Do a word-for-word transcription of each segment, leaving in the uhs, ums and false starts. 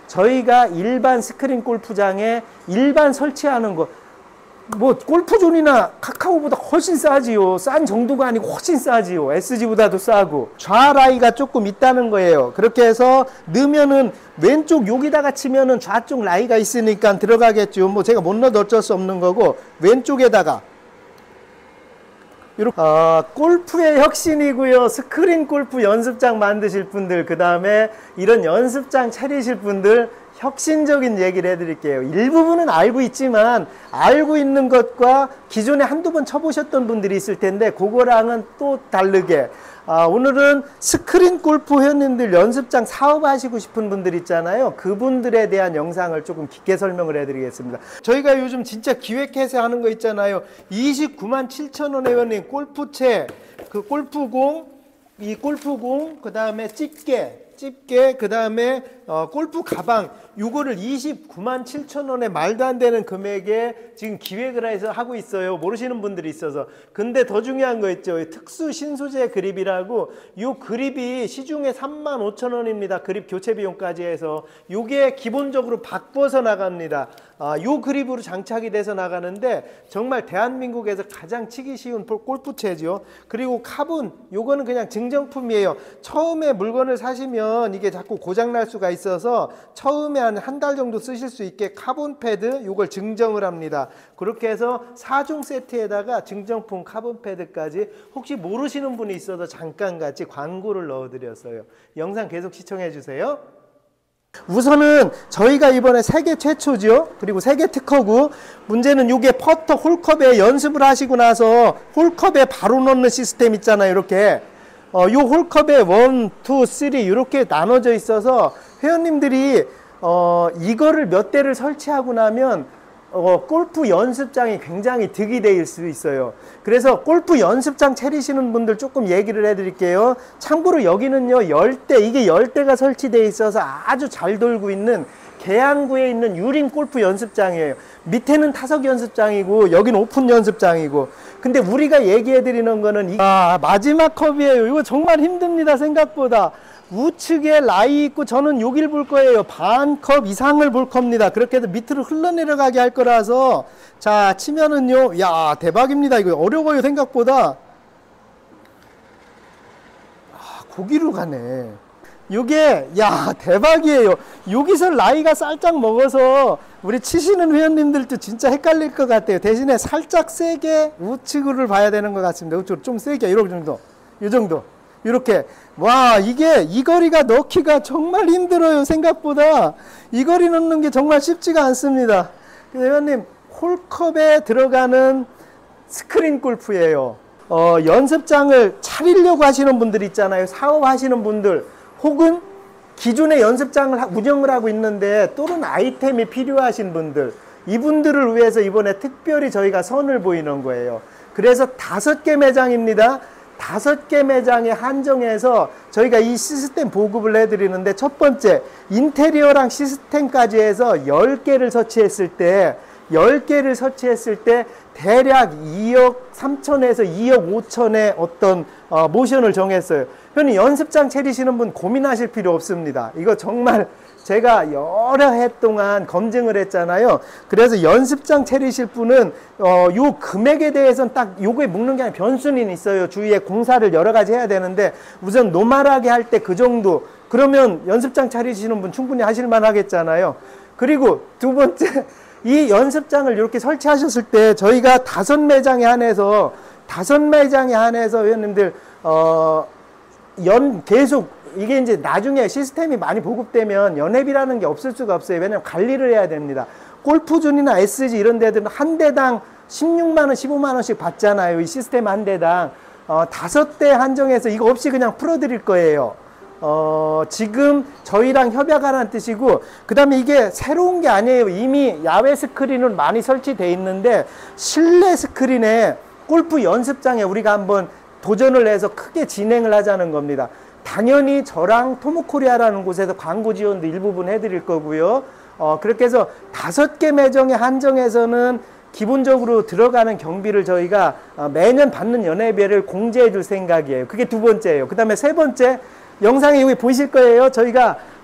저희가 일반 스크린 골프장에 일반 설치하는 거, 뭐 골프존이나 카카오보다 훨씬 싸지요. 싼 정도가 아니고 훨씬 싸지요. 에스지보다도 싸고. 좌라이가 조금 있다는 거예요. 그렇게 해서 넣으면은 왼쪽 여기다가 치면은 좌쪽 라이가 있으니까 들어가겠죠. 뭐 제가 못 넣어도 어쩔 수 없는 거고, 왼쪽에다가 이렇게 어, 골프의 혁신이고요. 스크린 골프 연습장 만드실 분들, 그 다음에 이런 연습장 차리실 분들, 혁신적인 얘기를 해드릴게요. 일부분은 알고 있지만 알고 있는 것과 기존에 한두 번 쳐보셨던 분들이 있을 텐데 그거랑은 또 다르게, 아, 오늘은 스크린 골프 회원님들 연습장 사업하시고 싶은 분들 있잖아요. 그분들에 대한 영상을 조금 깊게 설명을 해드리겠습니다. 저희가 요즘 진짜 기획해서 하는 거 있잖아요. 이십구만 칠천 원 회원님 골프채, 그 골프공, 이 골프공, 그 다음에 집게, 집게, 그 다음에 어, 골프 가방, 요거를 이십구만 칠천 원에 말도 안 되는 금액에 지금 기획을 해서 하고 있어요. 모르시는 분들이 있어서. 근데 더 중요한 거 있죠. 특수 신소재 그립이라고, 요 그립이 시중에 삼만 오천 원입니다. 그립 교체 비용까지 해서. 요게 기본적으로 바꿔서 나갑니다. 아, 요 그립으로 장착이 돼서 나가는데 정말 대한민국에서 가장 치기 쉬운 골프채죠. 그리고 카본, 요거는 그냥 증정품이에요. 처음에 물건을 사시면 이게 자꾸 고장날 수가 있어서 처음에 한 한 달 정도 쓰실 수 있게 카본 패드 요걸 증정을 합니다. 그렇게 해서 사 종 세트에다가 증정품 카본 패드까지. 혹시 모르시는 분이 있어서 잠깐 같이 광고를 넣어드렸어요. 영상 계속 시청해 주세요. 우선은 저희가 이번에 세계 최초죠. 그리고 세계 특허고, 문제는 요게 퍼터 홀컵에 연습을 하시고 나서 홀컵에 바로 넣는 시스템 있잖아요. 이렇게 어, 요 홀컵에 일, 이, 삼 이렇게 나눠져 있어서 회원님들이 어, 이거를 몇 대를 설치하고 나면 어, 골프 연습장이 굉장히 득이 될 수 있어요. 그래서 골프 연습장 차리시는 분들 조금 얘기를 해드릴게요. 참고로 여기는요, 열대, 이게 열대가 설치되어 있어서 아주 잘 돌고 있는 계양구에 있는 유림 골프 연습장이에요. 밑에는 타석 연습장이고 여기는 오픈 연습장이고. 근데 우리가 얘기해 드리는 거는 이... 아, 마지막 컵이에요. 이거 정말 힘듭니다. 생각보다. 우측에 라이 있고 저는 여길 볼 거예요. 반 컵 이상을 볼 겁니다. 그렇게 해서 밑으로 흘러내려가게 할 거라서. 자, 치면은요, 야, 대박입니다. 이거 어려워요. 생각보다. 아, 고기로 가네. 요게, 야, 대박이에요. 여기서 라이가 살짝 먹어서 우리 치시는 회원님들도 진짜 헷갈릴 것 같아요. 대신에 살짝 세게 우측을 봐야 되는 것 같습니다. 우측으로 좀 세게, 이런 정도. 이 정도. 이렇게. 와, 이게 이 거리가 넣기가 정말 힘들어요. 생각보다 이 거리 넣는 게 정말 쉽지가 않습니다. 그래서 회원님, 홀컵에 들어가는 스크린 골프예요. 어, 연습장을 차리려고 하시는 분들 있잖아요. 사업하시는 분들, 혹은 기존의 연습장을 운영을 하고 있는데 또는 아이템이 필요하신 분들, 이분들을 위해서 이번에 특별히 저희가 선을 보이는 거예요. 그래서 다섯 개 매장입니다. 다섯 개 매장에 한정해서 저희가 이 시스템 보급을 해드리는데, 첫 번째 인테리어랑 시스템까지 해서 열 개를 설치했을 때 열 개를 설치했을 때 대략 이억 삼천에서 이억 오천의 어떤 어, 모션을 정했어요. 형님, 연습장 차리시는 분 고민하실 필요 없습니다. 이거 정말 제가 여러 해 동안 검증을 했잖아요. 그래서 연습장 차리실 분은 어, 요 금액에 대해서는 딱 요거에 묶는 게 아니라 변수는 있어요. 주위에 공사를 여러 가지 해야 되는데 우선 노멀하게 할 때 그 정도, 그러면 연습장 차리시는 분 충분히 하실만 하겠잖아요. 그리고 두 번째, 이 연습장을 이렇게 설치하셨을 때 저희가 다섯 매장에 한해서 다섯 매장에 한해서 회원님들 어, 연 계속 이게 이제 나중에 시스템이 많이 보급되면 연회비라는 게 없을 수가 없어요. 왜냐면 관리를 해야 됩니다. 골프존이나 에스지 이런 데들은 한 대당 십육만 원, 십오만 원씩 받잖아요. 이 시스템 한 대당. 어, 다섯 대 한정해서 이거 없이 그냥 풀어드릴 거예요. 어, 지금 저희랑 협약하라는 뜻이고, 그 다음에 이게 새로운 게 아니에요. 이미 야외 스크린은 많이 설치되어 있는데 실내 스크린에 골프 연습장에 우리가 한번 도전을 해서 크게 진행을 하자는 겁니다. 당연히 저랑 토모코리아라는 곳에서 광고 지원도 일부분 해드릴 거고요. 어, 그렇게 해서 다섯 개 매장에 한정해서는 기본적으로 들어가는 경비를 저희가 매년 받는 연회비를 공제해 줄 생각이에요. 그게 두 번째예요. 그 다음에 세 번째, 영상에 여기 보이실 거예요. 저희가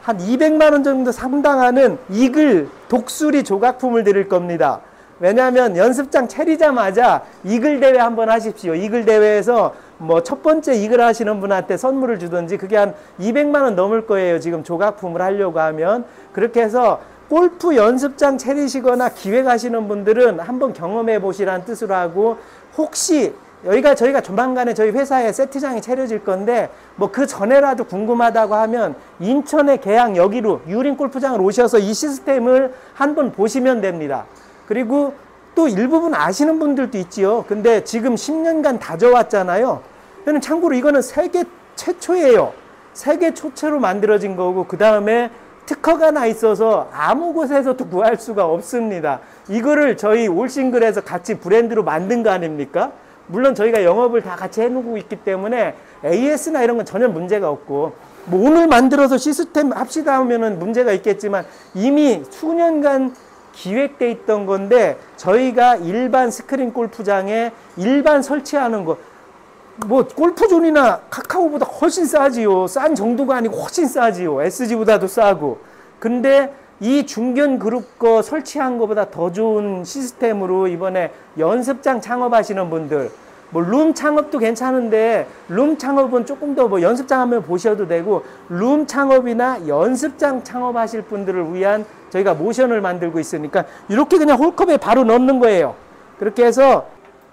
한 이백만 원 정도 상당하는 이글 독수리 조각품을 드릴 겁니다. 왜냐하면 연습장 차리자마자 이글 대회 한번 하십시오. 이글 대회에서 뭐 첫 번째 이글 하시는 분한테 선물을 주든지 그게 한 이백만 원 넘을 거예요. 지금 조각품을 하려고 하면. 그렇게 해서 골프 연습장 차리시거나 기획하시는 분들은 한번 경험해 보시라는 뜻으로 하고, 혹시 여기가 저희가 조만간에 저희 회사에 세트장이 차려질 건데 뭐 그 전에라도 궁금하다고 하면 인천의 계양 여기로 유린 골프장을 오셔서 이 시스템을 한번 보시면 됩니다. 그리고 또 일부분 아시는 분들도 있지요. 근데 지금 십 년간 다져왔잖아요. 참고로 이거는 세계 최초예요. 세계 최초로 만들어진 거고, 그 다음에 특허가 나 있어서 아무 곳에서도 구할 수가 없습니다. 이거를 저희 올싱글에서 같이 브랜드로 만든 거 아닙니까? 물론 저희가 영업을 다 같이 해놓고 있기 때문에 에이에스나 이런 건 전혀 문제가 없고, 뭐 오늘 만들어서 시스템 합시다 하면은 문제가 있겠지만 이미 수년간 기획돼 있던 건데, 저희가 일반 스크린 골프장에 일반 설치하는 거, 뭐 골프존이나 카카오보다 훨씬 싸지요. 싼 정도가 아니고 훨씬 싸지요. 에스지보다도 싸고. 근데 이 중견 그룹 거 설치한 것보다 더 좋은 시스템으로 이번에 연습장 창업하시는 분들, 뭐 룸 창업도 괜찮은데 룸 창업은 조금 더 뭐 연습장 한번 보셔도 되고, 룸 창업이나 연습장 창업하실 분들을 위한 저희가 모션을 만들고 있으니까 이렇게 그냥 홀컵에 바로 넣는 거예요. 그렇게 해서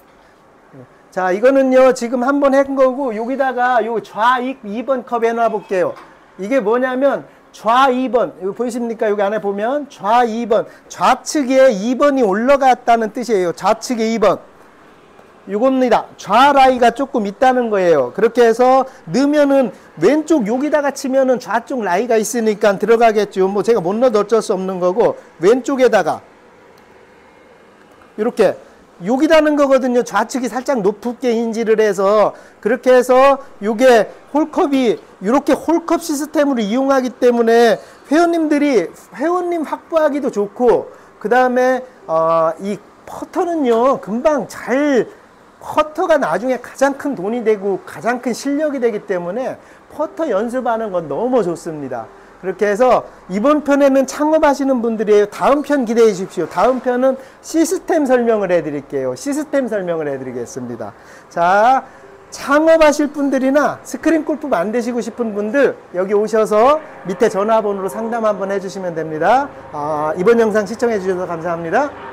자, 이거는요 지금 한번 한 거고, 여기다가 요 좌익 이 번 컵에 놔 볼게요. 이게 뭐냐면 좌 이 번, 이거 보이십니까? 여기 안에 보면 좌 이 번, 좌측에 이 번이 올라갔다는 뜻이에요. 좌측에 이 번. 이겁니다. 좌라이가 조금 있다는 거예요. 그렇게 해서 넣으면은 왼쪽 여기다가 치면은 좌쪽 라이가 있으니까 들어가겠죠. 뭐 제가 못 넣어도 어쩔 수 없는 거고, 왼쪽에다가 이렇게 여기다는 거거든요. 좌측이 살짝 높게 인지를 해서, 그렇게 해서 요게 홀컵이 이렇게 홀컵 시스템으로 이용하기 때문에 회원님들이 회원님 확보하기도 좋고, 그 다음에 어, 이 퍼터는요 금방 잘, 퍼터가 나중에 가장 큰 돈이 되고 가장 큰 실력이 되기 때문에 퍼터 연습하는 건 너무 좋습니다. 그렇게 해서 이번 편에는 창업하시는 분들이에요. 다음 편 기대해 주십시오. 다음 편은 시스템 설명을 해드릴게요. 시스템 설명을 해드리겠습니다. 자, 창업하실 분들이나 스크린 골프 만드시고 싶은 분들 여기 오셔서 밑에 전화번호로 상담 한번 해주시면 됩니다. 아, 이번 영상 시청해 주셔서 감사합니다.